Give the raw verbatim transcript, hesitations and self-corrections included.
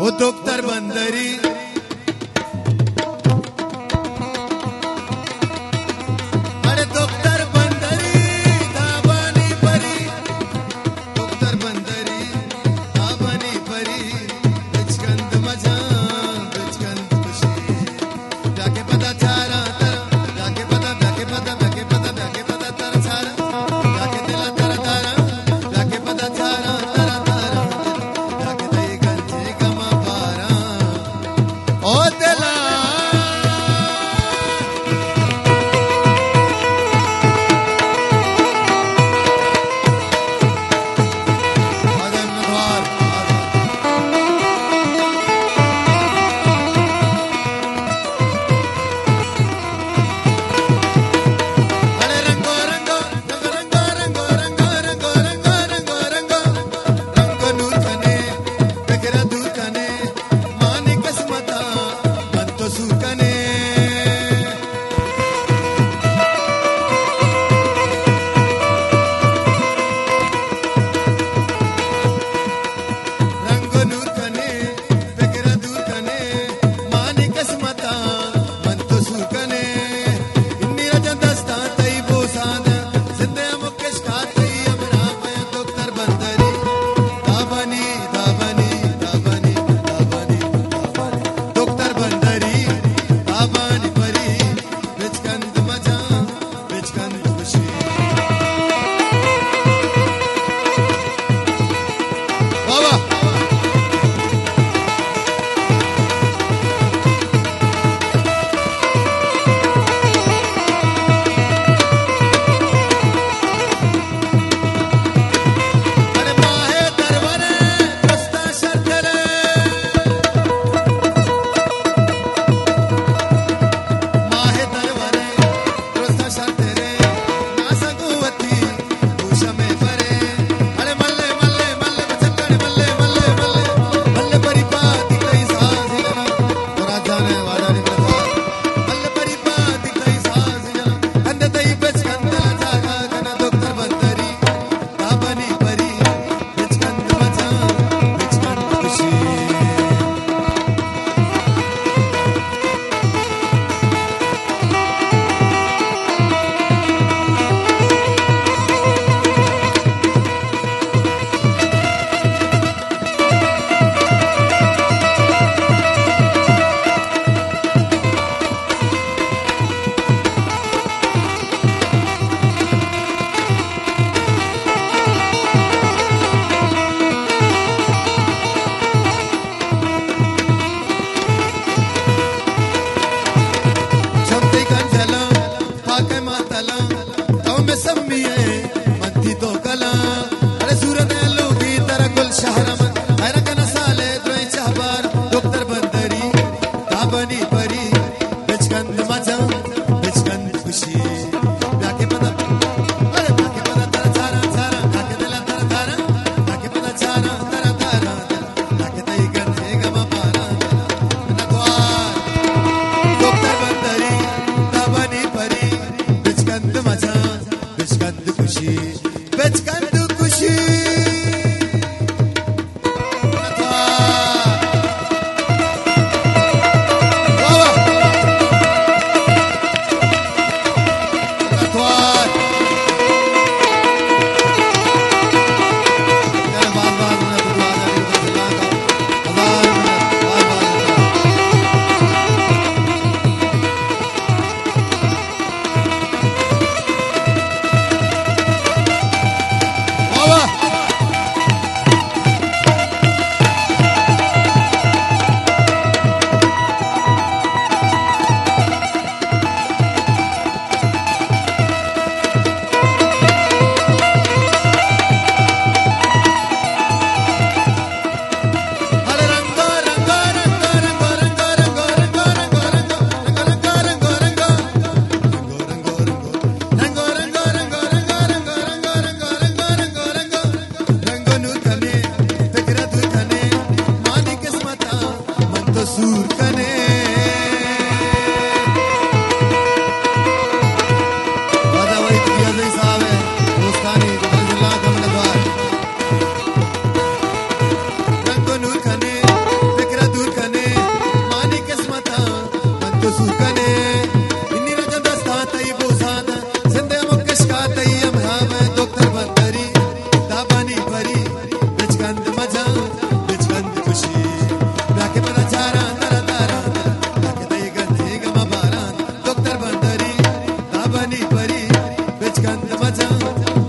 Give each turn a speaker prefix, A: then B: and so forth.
A: ओ doctor बंदरी अरे doctor बंदरी दाबानी परी doctor बंदरी दाबानी परी बिचकंद मजा बिचकंद खुशी जाके पता चारा तारा जाके पता जाके पता जाके पता जाके पता तारा चारा जाके दिला तारा तारा जाके पता चारा तारा तारा जाके दई गंजे गमा पारा ओ दिला परी बिचकंद मजा बिचकंद खुशी राके पता चारा तारा तारा राके दे गंदे गमा बारा डॉक्टर बंदरी ताबनी परी बिचकंद मजा